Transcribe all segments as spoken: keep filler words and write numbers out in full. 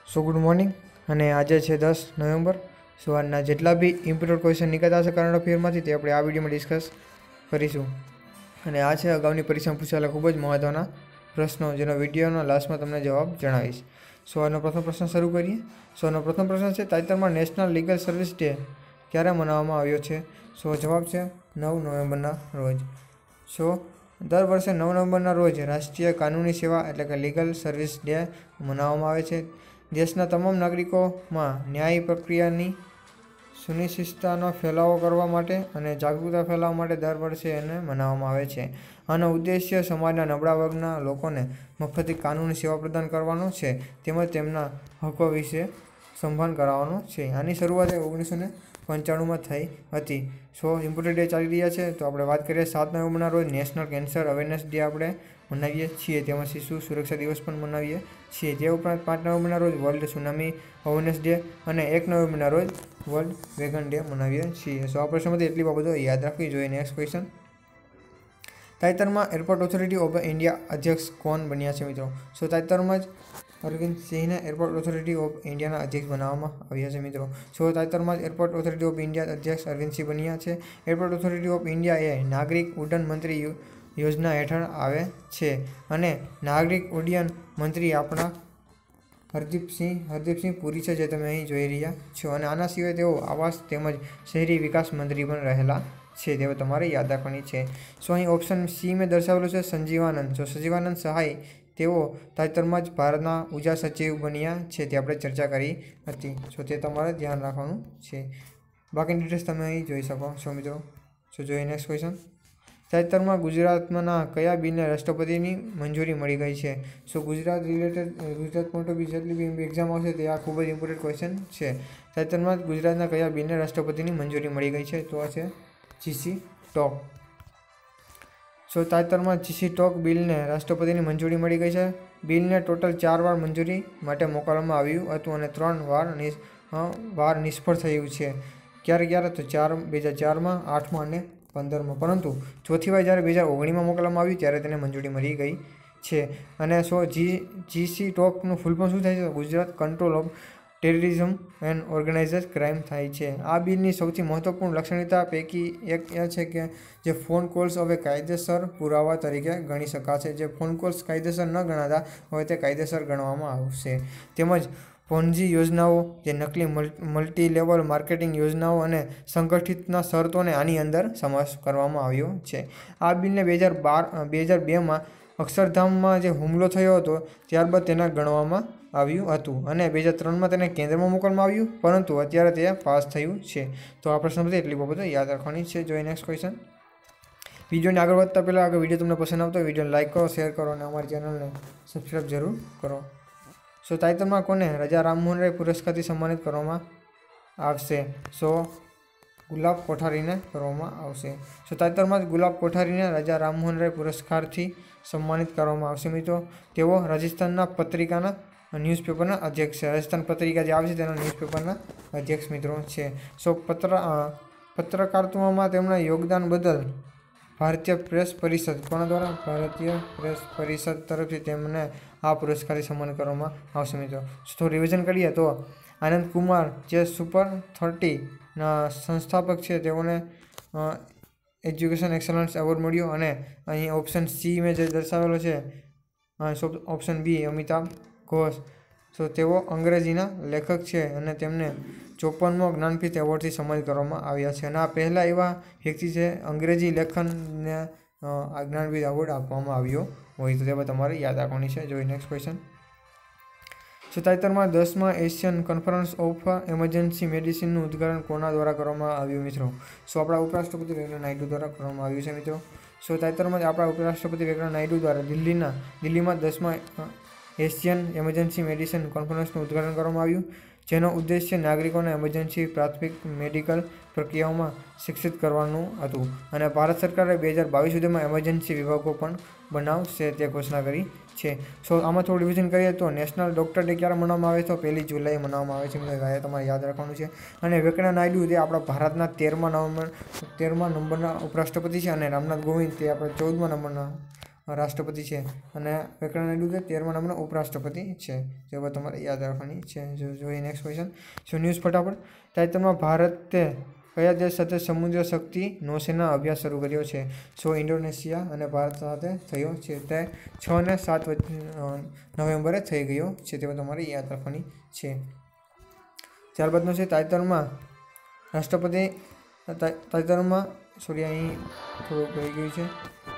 સો good morning અને આજે છે દસ નવેમ્બર સવારના જેટલા બી ઇમ્પોર્ટન્ટ ક્વેશ્ચન નીકળતા હશે કરંટ અફેરમાંથી તે આપણે આ વિડીયોમાં ડિસ્કસ કરીશું. અને આ છે અગાઉની પરીક્ષામાં પૂછાયેલા ખૂબ જ મહત્ત્વના પ્રશ્નો, જેનો વિડીયોના લાસ્ટમાં તમને જવાબ જણાવીશ. સવારનો પ્રથમ પ્રશ્ન શરૂ કરીએ. સવારનો પ્રથમ પ્રશ્ન છે, તાજેતરમાં નેશનલ લીગલ સર્વિસ ડે ક્યારે મનાવવામાં આવ્યો છે? સો જવાબ છે નવ નવેમ્બરના રોજ. સો દર વર્ષે નવ નવેમ્બરના રોજ રાષ્ટ્રીય કાનૂની સેવા એટલે કે લીગલ સર્વિસ ડે મનાવવામાં આવે છે. દેશના તમામ નાગરિકોમાં ન્યાય પ્રક્રિયાની સુનિશ્ચિતતાનો ફેલાવો કરવા માટે અને જાગૃતતા ફેલાવવા માટે દર વર્ષે એને મનાવવામાં આવે છે. આનો ઉદ્દેશ્ય સમાજના નબળા વર્ગના લોકોને મફતથી કાનૂની સેવા પ્રદાન કરવાનો છે તેમજ તેમના હકો વિશે સંભાન કરાવવાનો છે. આની શરૂઆત ઓગણીસો ને પંચાણુંમાં થઈ હતી. સો ઇમ્પોર્ટન્ટ ડે ચાલી રહ્યા છે તો આપણે વાત કરીએ સાત નવેમ્બરના રોજ નેશનલ કેન્સર અવેરનેસ ડે આપણે મનાવીએ છીએ. તેમાં શિશુ સુરક્ષા દિવસ પણ મનાવીએ છીએ. તે ઉપરાંત પાંચ નવેમ્બરના રોજ વર્લ્ડ સુનામી અવેરનેસ ડે અને એક નવેમ્બરના રોજ વર્લ્ડ વેગન ડે મનાવીએ છીએ. સો આ પ્રશ્નમાંથી એટલી બાબતો યાદ રાખવી જોઈએ. નેક્સ્ટ ક્વેશ્ચન, તાજેતરમાં એરપોર્ટ ઓથોરિટી ઓફ ઇન્ડિયા અધ્યક્ષ કોણ બન્યા છે મિત્રો? સો તાજેતરમાં જ અરવિંદ સિંહને એરપોર્ટ ઓથોરિટી ઓફ ઇન્ડિયાના અધ્યક્ષ બનાવવામાં આવ્યા છે મિત્રો. સો તાજેતરમાં જ એરપોર્ટ ઓથોરિટી ઓફ ઇન્ડિયા અધ્યક્ષ અરવિંદ સિંહ બન્યા છે. એરપોર્ટ ઓથોરિટી ઓફ ઇન્ડિયા એ નાગરિક ઉડ્ડયન મંત્રી યોજના હેઠળ આવે છે અને નાગરિક ઉડ્ડયન મંત્રી આપણા હરદીપસિંહ હરદીપસિંહ પુરી છે, જે તમે અહીં જોઈ રહ્યા છો. અને આના સિવાય તેઓ આવાસ તેમજ શહેરી વિકાસ મંત્રી પણ રહેલા છે. તેઓ તમારે યાદ રાખવાની છે. સો અહીં ઓપ્શન સી મેં દર્શાવેલું છે સંજીવાનંદ. તો સંજીવાનંદ સહાય તેઓ તાજેતરમાં જ ભારતના ઉર્જા સચિવ બન્યા છે. તે આપણે ચર્ચા કરી હતી. સો તે તમારે ધ્યાન રાખવાનું છે. બાકીની ડિટેલ્સ તમે અહીં જોઈ શકો છો મિત્રો. સો જોઈએ નેક્સ્ટ ક્વેશ્ચન, તાજેતરમાં ગુજરાતના કયા બિલને રાષ્ટ્રપતિની મંજૂરી મળી ગઈ છે? So Gujarat related Gujarat point of view જેટલી બી એક્ઝામ આવશે તે આ ખૂબ જ ઇમ્પોર્ટન્ટ ક્વેશ્ચન છે. તાજેતરમાં જ ગુજરાતના કયા બિલને રાષ્ટ્રપતિની મંજૂરી મળી ગઈ છે? તો આ છે જીસી ટોક. સો તાજેતરમાં જીસી ટોક બિલને રાષ્ટ્રપતિની મંજૂરી મળી ગઈ છે. બિલને ટોટલ ચાર વાર મંજૂરી માટે મોકલવામાં આવ્યું હતું અને ત્રણ વાર વાર નિષ્ફળ થયું છે. ક્યારે ક્યારે તો ચાર બે હજાર ચારમાં, આઠમાં અને પંદરમાં. પરંતુ ચોથી વાર જ્યારે બે હજાર ઓગણીસમાં મોકલવામાં આવ્યું ત્યારે તેને મંજૂરી મળી ગઈ છે. અને સો જી જીસી ટોકનું ફૂલ ફોર્મ શું થાય છે? Gujarat control of terrorism and organised crime થાય છે. આ બિલની સૌથી મહત્વપૂર્ણ લાક્ષણિકતા પૈકી એક એ છે કે જે ફોન કોલ્સ હવે કાયદેસર પુરાવા તરીકે ગણી શકાશે. જે ફોન કોલ્સ કાયદેસર ન ગણાતા હવે તે કાયદેસર ગણવામાં આવશે. તેમજ પોન્જી યોજનાઓ, જે નકલી મલ્ટી લેવલ માર્કેટિંગ યોજનાઓ અને સંગઠિતના શરતોને આની અંદર સમાવેશ કરવામાં આવ્યો છે. આ બિલને બે હજાર બાર બે હજાર બેમાં અક્ષરધામમાં જે હુમલો થયો હતો ત્યારબાદ તેને ગણવામાં આવ્યું હતું અને બે હજાર ત્રણમાં તેને કેન્દ્રમાં મોકલવામાં આવ્યું, પરંતુ અત્યારે તે પાસ થયું છે. તો આ પ્રશ્ન બધી એટલી બાબતો યાદ રાખવાની છે. જોઈએ નેક્સ્ટ ક્વેશ્ચન, વિડીયોને આગળ વધતા પહેલાં આગળ વિડીયો તમને પસંદ આવતો હોય વિડીયોને લાઇક કરો, શેર કરો અને અમારી ચેનલને સબસ્ક્રાઈબ જરૂર કરો. સો તાજેતરમાં કોને રાજા રામમોહન રાય પુરસ્કારથી સન્માનિત કરવામાં આવશે? સો ગુલાબ કોઠારીને કરવામાં આવશે. સો તાજેતરમાં જ ગુલાબ કોઠારીને રાજા રામમોહન રાય પુરસ્કારથી સન્માનિત કરવામાં આવશે મિત્રો. તેઓ રાજસ્થાનના પત્રિકાના ન્યૂઝપેપરના અધ્યક્ષ છે. રાજસ્થાન પત્રિકા જે આવે છે તેના ન્યૂઝપેપરના અધ્યક્ષ મિત્રો છે. સો પત્ર પત્રકારત્વમાં તેમના યોગદાન બદલ ભારતીય પ્રેસ પરિષદ કોના દ્વારા? ભારતીય પ્રેસ પરિષદ તરફથી તેમને આ પુરસ્કારથી સન્માનિત કરવામાં આવશે મિત્રો. તો રિવિઝન કરીએ તો આનંદ કુમાર જે સુપર થર્ટીના સંસ્થાપક છે તેઓને એજ્યુકેશન એક્સલન્સ એવોર્ડ મળ્યો. અને અહીં ઓપ્શન સી મેં જે દર્શાવેલો છે ઓપ્શન બી અમિતાભ ઘોષ. તો તેઓ અંગ્રેજીના લેખક છે અને તેમને ચોપનમો જ્ઞાનપીઠ એવોર્ડથી સન્માનિત કરવામાં આવ્યા છે. અને આ પહેલા એવા વ્યક્તિ છે અંગ્રેજી લેખનને આ જ્ઞાનપીઠ એવોર્ડ આપવામાં આવ્યો હોય. તો તે તમારે યાદ રાખવાની છે. જોઈએ નેક્સ્ટ ક્વેશ્ચન, સો તાજેતરમાં દસમા એશિયન કોન્ફરન્સ ઓફ એમરજન્સી મેડિસિનનું ઉદ્ઘાટન કોના દ્વારા કરવામાં આવ્યું મિત્રો? સો આપણા ઉપરાષ્ટ્રપતિ વેંકૈયા નાયડુ દ્વારા કરવામાં આવ્યું છે મિત્રો. સો તાજેતરમાં જ આપણા ઉપરાષ્ટ્રપતિ વેંકૈયા નાયડુ દ્વારા દિલ્હીના દિલ્હીમાં દસમા એશિયન એમરજન્સી મેડિસિન કોન્ફરન્સનું ઉદ્ઘાટન કરવામાં આવ્યું, જેનો ઉદ્દેશ્ય નાગરિકોને એમરજન્સી પ્રાથમિક મેડિકલ પ્રક્રિયાઓમાં શિક્ષિત કરવાનું હતું. અને ભારત સરકારે બે હજાર બાવીસ સુધીમાં એમરજન્સી વિભાગો પણ બનાવશે તે ઘોષણા કરી છે. સો આમાં થોડું રિવિઝન કરીએ તો નેશનલ ડૉક્ટર ડે ક્યારે મનાવવામાં આવે તો પહેલી જુલાઈ મનાવવામાં આવે છે મિત્રો. તમારે યાદ રાખવાનું છે. અને વેંકૈયા નાયડુ તે આપણા ભારતના તેરમા નવેમ્બર તેરમા નંબરના ઉપરાષ્ટ્રપતિ છે અને રામનાથ કોવિંદ તે આપણા ચૌદમા નંબરના રાષ્ટ્રપતિ છે અને વેંકૈયા નાયડુ જે તેરમા નંબરના ઉપરાષ્ટ્રપતિ છે. જે બાબત તમારે યાદ રાખવાની છે. જો જોઈએ નેક્સ્ટ ક્વેશ્ચન. સો ન્યૂઝ ફટાફટ. તાજેતરમાં ભારતે કયા દેશ સાથે સમુદ્ર શક્તિ નૌસેના અભ્યાસ શરૂ કર્યો છે? સો ઇન્ડોનેશિયા અને ભારત સાથે થયો છે. તે છ અને સાત નવેમ્બરે થઈ ગયો છે. તે તમારે યાદ રાખવાની છે. ત્યારબાદનું છે તાજેતરમાં રાષ્ટ્રપતિ તાજેતરમાં સોરી અહીં થોડુંક રહી ગયું છે.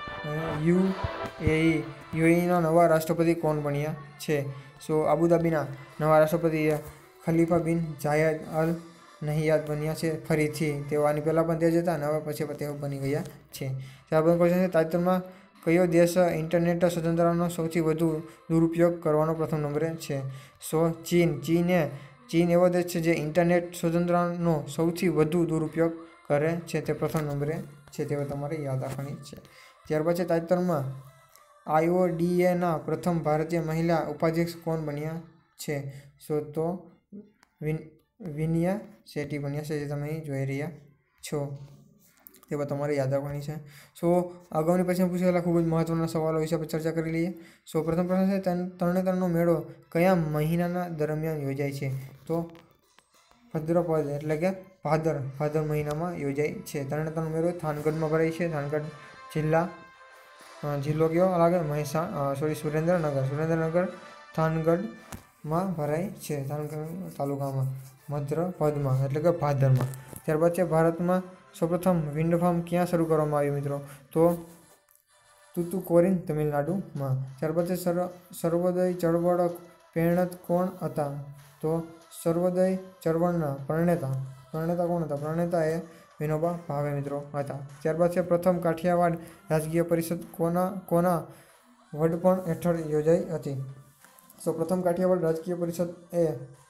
યુએઈ યુએઈના નવા રાષ્ટ્રપતિ કોણ બન્યા છે? સો આબુધાબીના નવા રાષ્ટ્રપતિ ખલીફા બિન જાયદ અલ નહિયાદ બન્યા છે ફરીથી. તેઓ આની પહેલાં પણ તે જ હતા અને હવે પછી તેઓ બની ગયા છે. ત્યારબાદ ક્વેશ્ચન છે તાજેતરમાં કયો દેશ ઇન્ટરનેટ સ્વતંત્રતાનો સૌથી વધુ દુરુપયોગ કરવાનો પ્રથમ નંબરે છે? સો ચીન. ચીને ચીન એવો દેશ છે જે ઇન્ટરનેટ સ્વતંત્રતાનો સૌથી વધુ દુરુપયોગ કરે છે. તે પ્રથમ નંબરે છે. તે તમારે યાદ રાખવાની છે. ત્યારબાદ છે તાજેતરમાં આઈઓડીએના પ્રથમ ભારતીય મહિલા ઉપાધ્યક્ષ કોણ બન્યા છે? સો તો વિન વિનયા શેટ્ટી બન્યા છે. જે તમે અહીં જોઈ રહ્યા છો. તે પણ તમારે યાદ રાખવાની છે. સો અગાઉની પછી પૂછેલા ખૂબ જ મહત્વના સવાલો વિશે આપણે ચર્ચા કરી લઈએ. સો પ્રથમ પ્રશ્ન છે તરણેતરનો મેળો કયા મહિનાના દરમિયાન યોજાય છે? તો ભદ્રપદ એટલે કે ભાદર ભાદર મહિનામાં યોજાય છે. તરણેતરનો મેળો થાનગઢમાં ભરાય છે. થાનગઢ જિલ્લા જિલ્લો કયો લાગે? મહેસાણા સોરી સુરેન્દ્રનગર સુરેન્દ્રનગર થાનગઢમાં ભરાય છે. થાનગઢ તાલુકામાં ભદ્રપદમાં એટલે કે ભાદરમાં. ત્યારબાદ છે ભારતમાં સૌપ્રથમ વિન્ડ ફાર્મ ક્યાં શરૂ કરવામાં આવ્યું મિત્રો? તો તુતુકોરિન તમિલનાડુમાં. ત્યારબાદ છે સર્વોદય ચળવળ પ્રેરક કોણ હતા? તો સર્વોદય ચળવળના પ્રણેતા પ્રણેતા કોણ હતા? પ્રણેતા એ વિનોબા ભાવે મિત્રો હતા. ત્યારબાદ છે પ્રથમ કાઠિયાવાડ રાજકીય પરિષદ કોના કોના વડપણ હેઠળ યોજાઈ હતી? તો પ્રથમ કાઠિયાવાડ રાજકીય પરિષદ એ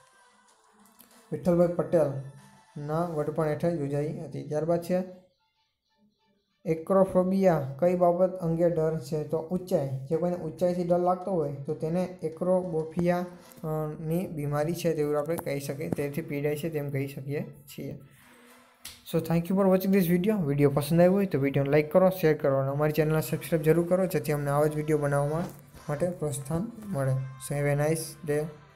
વિઠ્ઠલભાઈ પટેલના વડપણ હેઠળ યોજાઈ હતી. ત્યારબાદ છે એક્રોફોબિયા કઈ બાબત અંગે ડર છે? તો ઊંચાઈ. જે કોઈને ઊંચાઈથી ડર લાગતો હોય તો તેને એક્રોફોબિયાની બીમારી છે તેવું આપણે કહી શકીએ. તેથી પીડાય છે તેમ કહી શકીએ છીએ. So thank you for watching this video. Video પસંદ આવ્યો હોય તો વિડીયોને લાઇક કરો, શેર કરો અને અમારી ચેનલને સબસ્ક્રાઈબ જરૂર કરો જેથી અમને આવા જ વિડીયો બનાવવા માટે પ્રોત્સાહન મળે. So have a nice day.